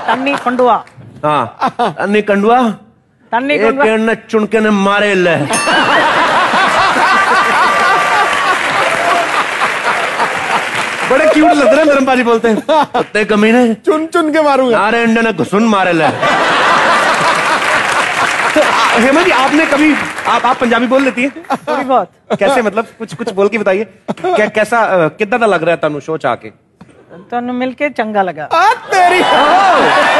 तन्नी खंडुआ। हाँ तन्नी कंडुआ। तन्नी कंडुआ चुनके ने मारे ले। बड़े क्यूट लग रहे हैं धर्मपाजी बोलते हैं। कुत्ते कमीने चुन चुन के मारूंगा। अरे इंडिया ने घुसुन मारे ले। तो हेमा जी आपने कभी आप पंजाबी बोल लेती हैं? थोड़ी बहुत। कैसे मतलब कुछ बोल के बताइए। कैसा कितना लग रहा है तानू शो च आके? तन्नू मिलके चंगा लगा। तेरी